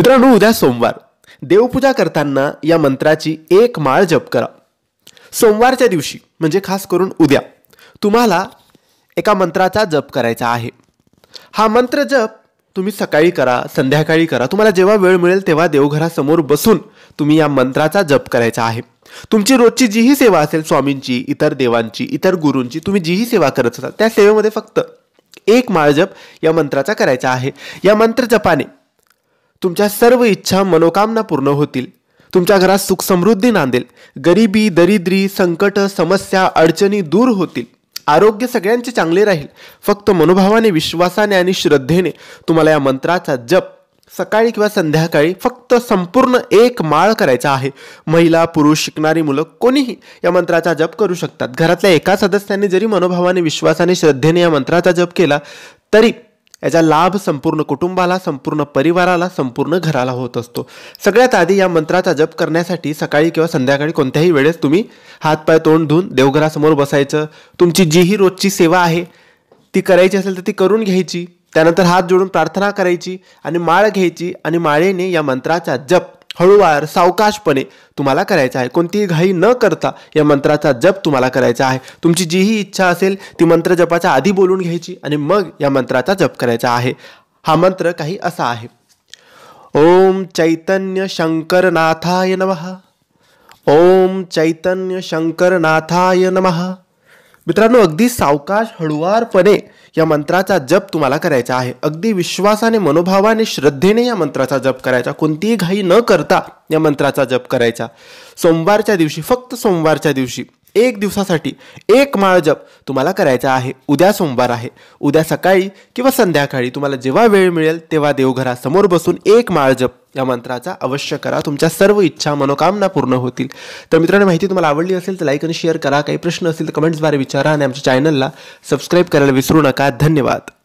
मित्रांनो, उद्या सोमवार, देवपूजा करताना या मंत्राची एक माळ जप करा। सोमवारच्या दिवशी म्हणजे खास करून उद्या तुम्हाला एका मंत्राचा जप करायचा आहे। हा मंत्र जप तुम्ही सकाळी करा, संध्याकाळी करा, तुम्हाला जेव्हा वेळ मिळेल तेव्हा देवघरासमोर बसून तुम्ही या मंत्राचा जप करायचा आहे। तुमची रोजची जीही सेवा असेल, स्वामींची, इतर देवांची, इतर गुरूंची, तुम्ही जीही सेवा करत असाल त्या सेवेमध्ये फक्त एक माळ जप या मंत्राचा करायचा आहे। या मंत्र जपाने तुमच्या सर्व इच्छा मनोकामना पूर्ण होतील, तुमच्या घरात सुख समृद्धी नांदेल, गरिबी, दरिद्री, संकट, समस्या, अडचणी दूर होतील, आरोग्य सगळ्यांचे चांगले राहील। फक्त मनोभावाने, विश्वासाने आणि श्रद्धेने तुम्हाला या मंत्राचा जप सकाळी किंवा संध्याकाळी फक्त संपूर्ण एक माळ करायचा आहे। महिला, पुरुष, शिकणारी मुलं कोणीही या मंत्राचा जप करू शकतात। घरातल्या एका सदस्याने जरी मनोभावाने, विश्वासाने, श्रद्धेने या मंत्राचा जप केला तरी याचा लाभ संपूर्ण कुटुंबाला, संपूर्ण परिवाराला, संपूर्ण घराला होत असतो। सगळ्यात आधी या मंत्राचा जप करण्यासाठी सकाळी किंवा संध्याकाळी कोणत्याही वेळेस तुम्ही हातपाय तोंड धुवून देवघरासमोर बसायचं। तुमची जीही रोजची सेवा आहे ती करायची असेल तर ती करून घ्यायची। त्यानंतर हात जोडून प्रार्थना करायची आणि माळ घ्यायची आणि माळेने या मंत्राचा जप हळूवार, सावकाशपणे तुम्हाला करायचा आहे। कोणतीही घाई न करता या मंत्राचा जप तुम्हाला करायचा आहे। तुमची जीही इच्छा असेल ती मंत्र जपाच्या आधी बोलून घ्यायची आणि मग या मंत्राचा जप करायचा आहे। हा मंत्र काही असा आहे: ओम चैतन्य शंकरनाथाय नमः, ओम चैतन्य शंकरनाथाय नमः। मित्रांनो, अगदी सावकाश, हळुवारपणे या मंत्राचा जप तुम्हाला करायचा आहे। अगदी विश्वासाने, मनोभावाने, श्रद्धेने या मंत्राचा जप करायचा। कोणतीही घाई न करता या मंत्राचा जप करायचा। सोमवारच्या दिवशी, फक्त सोमवारच्या दिवशी एक दिवसासाठी एक माळ जप तुम्हाला करायचा आहे। उद्या सोमवार आहे, उद्या सकाळी किंवा संध्याकाळी तुम्हाला जेव्हा वेळ मिळेल तेव्हा देवघरासमोर बसून एक माळ जप या मंत्राचा अवश्य करा। तुमच्या सर्व इच्छा मनोकामना पूर्ण होतील। तर मित्रांनो, माहिती तुम्हाला आवडली असेल तर लाईक आणि शेअर करा। काही प्रश्न असतील तर कमेंट्सद्वारे विचारा आणि आमच्या चॅनलला सबस्क्राईब करायला विसरू नका। धन्यवाद।